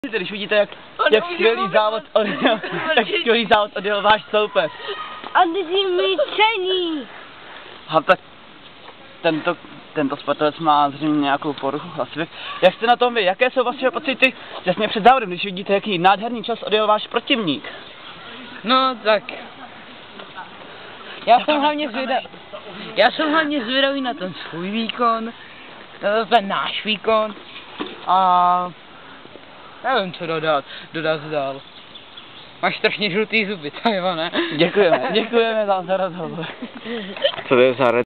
Když vidíte, jak skvělý závod odjel váš soupeř. A ty jsi myčený. A tak tento sportovec má zřejmě nějakou poruchu hlasivek. Jak jste na tom vy? Jaké jsou vaše pocity těsně před závodem, když vidíte, jaký nádherný čas odjel váš protivník? No tak, já jsem hlavně zvědavý na ten svůj výkon, na ten náš výkon a nevím, co dodat dál. Máš strašně žlutý zuby, to jo, ne? Děkujeme za rozhovor. Co to je za